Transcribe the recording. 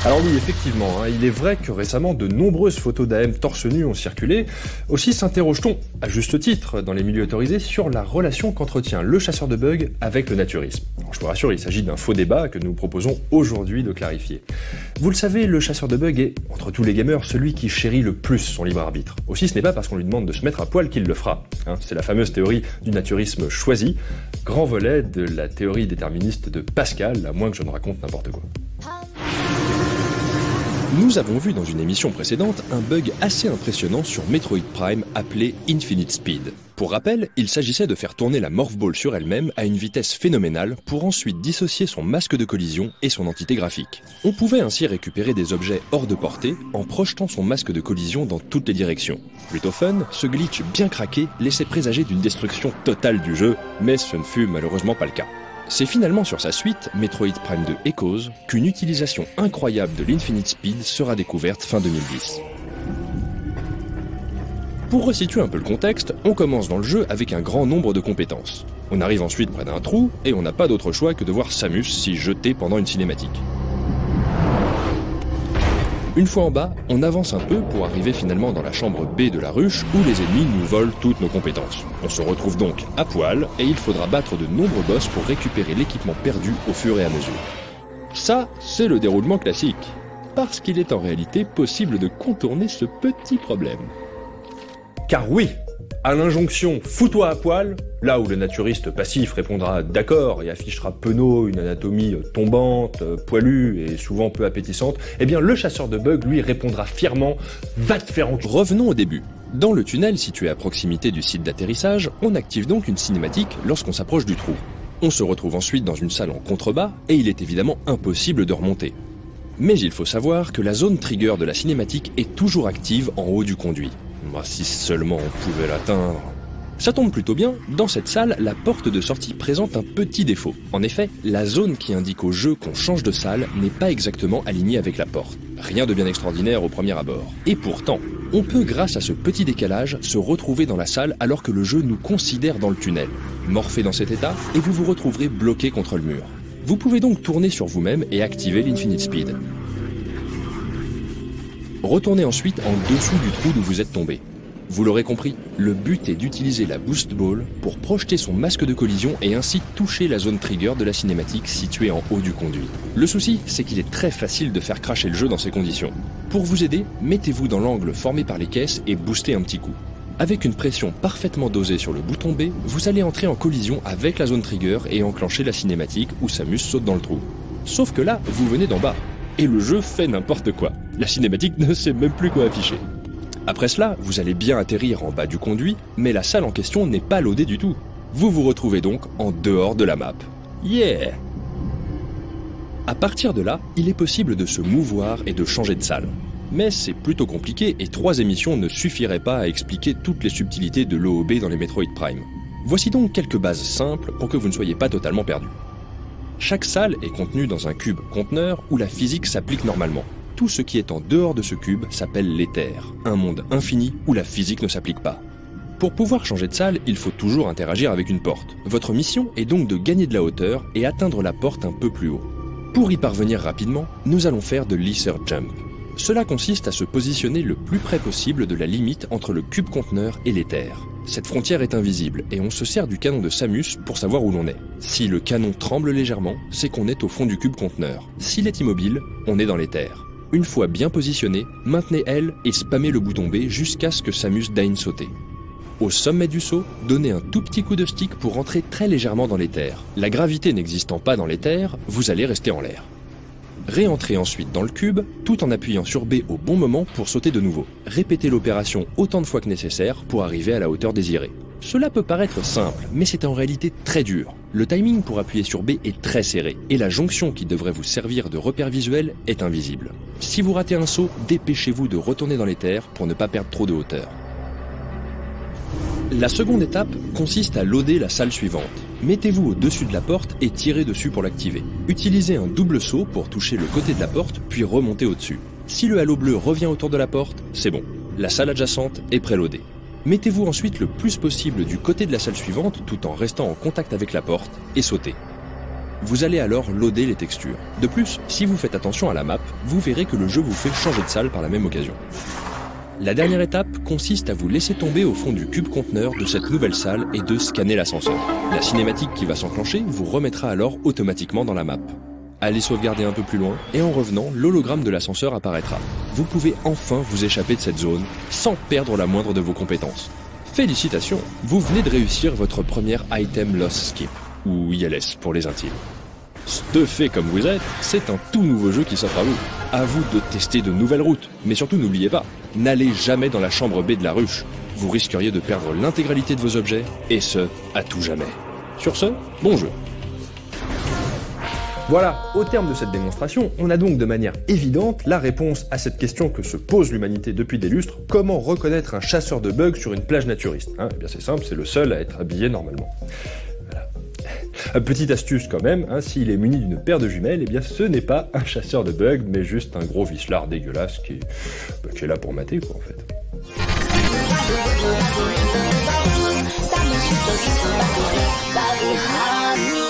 Alors oui, effectivement, il est vrai que récemment de nombreuses photos d'AM torse nu ont circulé. Aussi s'interroge-t-on, à juste titre, dans les milieux autorisés, sur la relation qu'entretient le chasseur de bugs avec le naturisme. Alors, je vous rassure, il s'agit d'un faux débat que nous proposons aujourd'hui de clarifier. Vous le savez, le chasseur de bugs est, entre tous les gamers, celui qui chérit le plus son libre arbitre. Aussi, ce n'est pas parce qu'on lui demande de se mettre à poil qu'il le fera. C'est la fameuse théorie du naturisme choisi, grand volet de la théorie déterministe de Pascal, à moins que je ne raconte n'importe quoi. Nous avons vu dans une émission précédente un bug assez impressionnant sur Metroid Prime appelé Infinite Speed. Pour rappel, il s'agissait de faire tourner la Morph Ball sur elle-même à une vitesse phénoménale pour ensuite dissocier son masque de collision et son entité graphique. On pouvait ainsi récupérer des objets hors de portée en projetant son masque de collision dans toutes les directions. Plutôt fun, ce glitch bien craqué laissait présager d'une destruction totale du jeu, mais ce ne fut malheureusement pas le cas. C'est finalement sur sa suite, Metroid Prime 2 Echoes, qu'une utilisation incroyable de l'Infinite Speed sera découverte fin 2010. Pour resituer un peu le contexte, on commence dans le jeu avec un grand nombre de compétences. On arrive ensuite près d'un trou, et on n'a pas d'autre choix que de voir Samus s'y jeter pendant une cinématique. Une fois en bas, on avance un peu pour arriver finalement dans la chambre B de la ruche où les ennemis nous volent toutes nos compétences. On se retrouve donc à poil et il faudra battre de nombreux boss pour récupérer l'équipement perdu au fur et à mesure. Ça, c'est le déroulement classique, parce qu'il est en réalité possible de contourner ce petit problème. Car oui, à l'injonction « fous-toi à poil », là où le naturiste passif répondra « d'accord » et affichera penaud une anatomie tombante, poilue et souvent peu appétissante, eh bien le chasseur de bugs lui répondra fièrement « va te faire enculer ». Revenons au début. Dans le tunnel situé à proximité du site d'atterrissage, on active donc une cinématique lorsqu'on s'approche du trou. On se retrouve ensuite dans une salle en contrebas et il est évidemment impossible de remonter. Mais il faut savoir que la zone trigger de la cinématique est toujours active en haut du conduit. Si seulement on pouvait l'atteindre. Ça tombe plutôt bien, dans cette salle, la porte de sortie présente un petit défaut. En effet, la zone qui indique au jeu qu'on change de salle n'est pas exactement alignée avec la porte. Rien de bien extraordinaire au premier abord. Et pourtant, on peut grâce à ce petit décalage se retrouver dans la salle alors que le jeu nous considère dans le tunnel. Morphez dans cet état et vous vous retrouverez bloqué contre le mur. Vous pouvez donc tourner sur vous-même et activer l'Infinite Speed. Retournez ensuite en dessous du trou d'où vous êtes tombé. Vous l'aurez compris, le but est d'utiliser la Boost Ball pour projeter son masque de collision et ainsi toucher la zone trigger de la cinématique située en haut du conduit. Le souci, c'est qu'il est très facile de faire crasher le jeu dans ces conditions. Pour vous aider, mettez-vous dans l'angle formé par les caisses et boostez un petit coup. Avec une pression parfaitement dosée sur le bouton B, vous allez entrer en collision avec la zone trigger et enclencher la cinématique où Samus saute dans le trou. Sauf que là, vous venez d'en bas. Et le jeu fait n'importe quoi. La cinématique ne sait même plus quoi afficher. Après cela, vous allez bien atterrir en bas du conduit, mais la salle en question n'est pas loadée du tout. Vous vous retrouvez donc en dehors de la map. Yeah! À partir de là, il est possible de se mouvoir et de changer de salle. Mais c'est plutôt compliqué et 3 émissions ne suffiraient pas à expliquer toutes les subtilités de l'OOB dans les Metroid Prime. Voici donc quelques bases simples pour que vous ne soyez pas totalement perdu. Chaque salle est contenue dans un cube conteneur où la physique s'applique normalement. Tout ce qui est en dehors de ce cube s'appelle l'éther, un monde infini où la physique ne s'applique pas. Pour pouvoir changer de salle, il faut toujours interagir avec une porte. Votre mission est donc de gagner de la hauteur et atteindre la porte un peu plus haut. Pour y parvenir rapidement, nous allons faire de l'Ether Jump. Cela consiste à se positionner le plus près possible de la limite entre le cube conteneur et l'éther. Cette frontière est invisible et on se sert du canon de Samus pour savoir où l'on est. Si le canon tremble légèrement, c'est qu'on est au fond du cube conteneur. S'il est immobile, on est dans l'éther. Une fois bien positionné, maintenez L et spammez le bouton B jusqu'à ce que Samus daigne sauter. Au sommet du saut, donnez un tout petit coup de stick pour entrer très légèrement dans l'éther. La gravité n'existant pas dans l'éther, vous allez rester en l'air. Réentrez ensuite dans le cube, tout en appuyant sur B au bon moment pour sauter de nouveau. Répétez l'opération autant de fois que nécessaire pour arriver à la hauteur désirée. Cela peut paraître simple, mais c'est en réalité très dur. Le timing pour appuyer sur B est très serré, et la jonction qui devrait vous servir de repère visuel est invisible. Si vous ratez un saut, dépêchez-vous de retourner dans l'éther pour ne pas perdre trop de hauteur. La seconde étape consiste à loader la salle suivante. Mettez-vous au-dessus de la porte et tirez dessus pour l'activer. Utilisez un double saut pour toucher le côté de la porte, puis remonter au-dessus. Si le halo bleu revient autour de la porte, c'est bon. La salle adjacente est préloadée. Mettez-vous ensuite le plus possible du côté de la salle suivante tout en restant en contact avec la porte et sautez. Vous allez alors loader les textures. De plus, si vous faites attention à la map, vous verrez que le jeu vous fait changer de salle par la même occasion. La dernière étape consiste à vous laisser tomber au fond du cube conteneur de cette nouvelle salle et de scanner l'ascenseur. La cinématique qui va s'enclencher vous remettra alors automatiquement dans la map. Allez sauvegarder un peu plus loin, et en revenant, l'hologramme de l'ascenseur apparaîtra. Vous pouvez enfin vous échapper de cette zone, sans perdre la moindre de vos compétences. Félicitations, vous venez de réussir votre première Item Loss Skip, ou ILS pour les intimes. Stuffé comme vous êtes, c'est un tout nouveau jeu qui s'offre à vous. À vous de tester de nouvelles routes, mais surtout n'oubliez pas, n'allez jamais dans la chambre B de la ruche. Vous risqueriez de perdre l'intégralité de vos objets, et ce, à tout jamais. Sur ce, bon jeu. Voilà, au terme de cette démonstration, on a donc de manière évidente la réponse à cette question que se pose l'humanité depuis des lustres: comment reconnaître un chasseur de bugs sur une plage naturiste? Eh bien c'est simple, c'est le seul à être habillé normalement. Voilà. Petite astuce quand même, s'il est muni d'une paire de jumelles, eh bien ce n'est pas un chasseur de bugs, mais juste un gros vicelard dégueulasse qui est là pour mater quoi en fait.